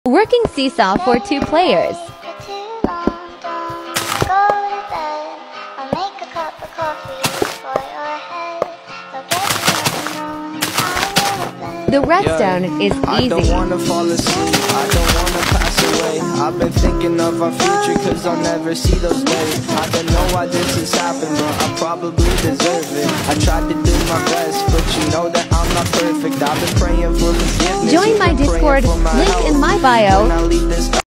Working seesaw for 2 players. The redstone is easy. I don't wanna fall asleep, I don't wanna pass away. I've been thinking of our future, cause I'll never see those days. I don't know why this has happened, but I probably deserve it. I tried to do my best, but you know that I'm not perfect. I've been praying for forgiveness. Join my Discord, link in my bio.